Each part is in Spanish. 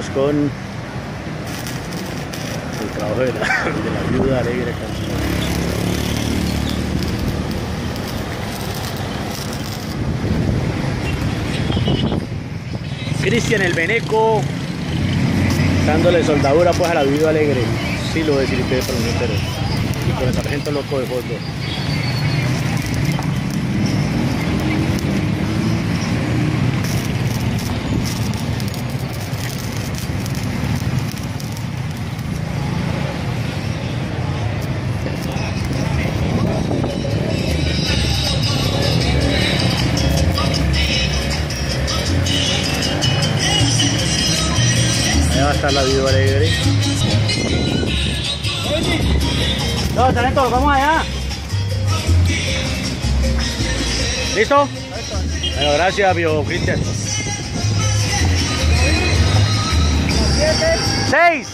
con el trabajo de la viuda alegre acá. Cristian el Beneco dándole soldadura pues a la viuda alegre. Sí lo voy a decir ustedes, pero no entero. Y con el sargento loco de fondo. Va a estar la viuda alegre. No, sargento, vamos allá. ¿Listo? Bueno, gracias, viejo Cristian. 6.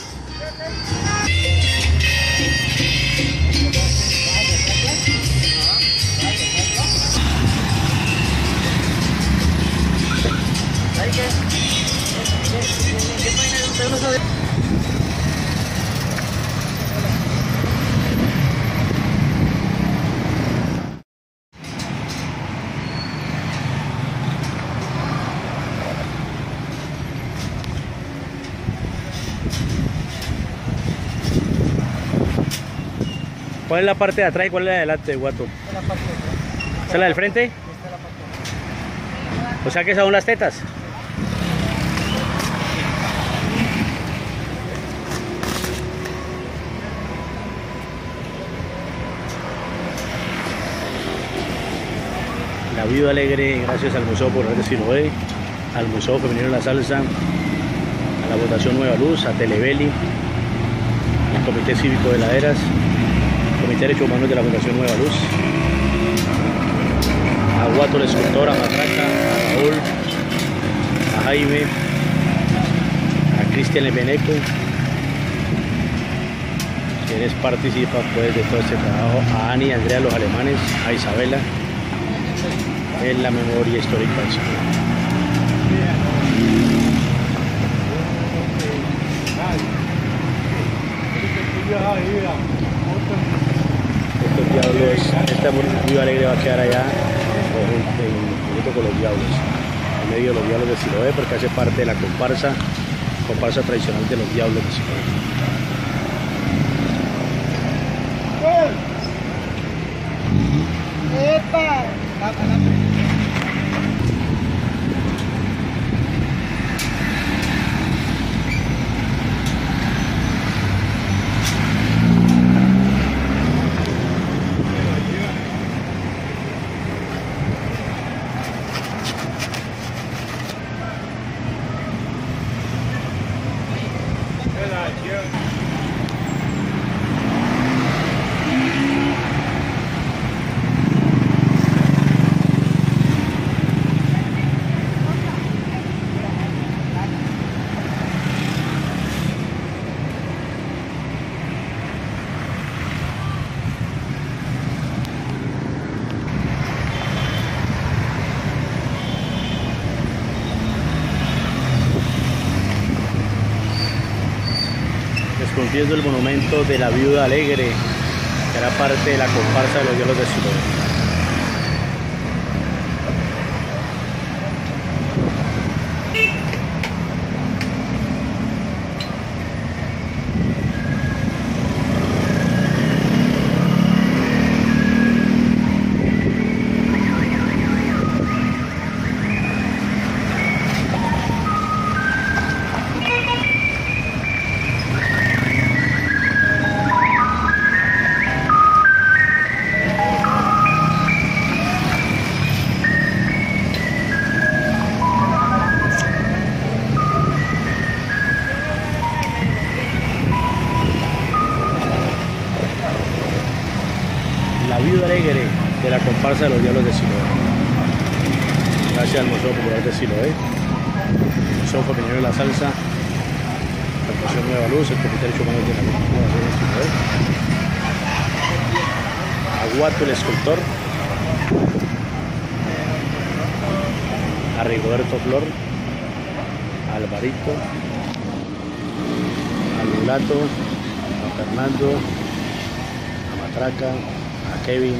¿Cuál es la parte de atrás y cuál es la de adelante, Guato? Esta es la parte de atrás. ¿Esa es la del frente? Esta es la parte de atrás. O sea que esas son las tetas. La viuda alegre, gracias al Museo por de Siloé, al Museo Femenino de la Salsa, a la Votación Nueva Luz, a Telebeli, al Comité Cívico de Laderas, Comité de Derechos Humanos de la Fundación Nueva Luz, a Guato el escultor, a Matraca, a Raúl, a Jaime, a Cristian el Beneco, quienes participan pues de todo este trabajo, a Ani y Andrea los alemanes, a Isabela, en la memoria histórica del Sur. Estos diablos, esta viuda alegre va a quedar allá junto con los diablos, en medio de los diablos de Siloé, porque hace parte de la comparsa tradicional de los diablos de Siloé. ¡Epa! Desconfiando el monumento de la viuda alegre, que era parte de la comparsa de los diablos de Siloé. La viuda alegre de la comparsa de los diablos de Siloé. Gracias al Museo Popular de Siloé, Museo Femenino de la Salsa, la Fundación Nueva Luz, el Comité de Derechos Humanos de la Fundación de Siloé, a Guato el escultor, a Rigoberto Flor, a Alvarito, a Lulato, a Fernando, a Matraca, a Kevin,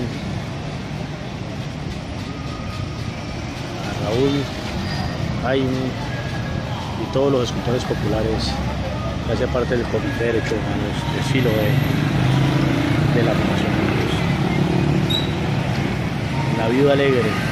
a Raúl, a Jaime y todos los escultores populares que hacen parte del Comité de Derechos Humanos de Siloé de la Fundación Unidos. La Viuda Alegre.